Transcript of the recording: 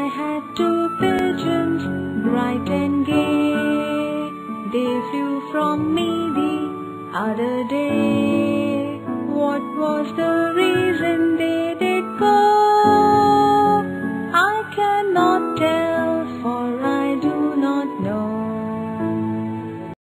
had two pigeons, bright and gay. They flew from me the other day. What was the reason they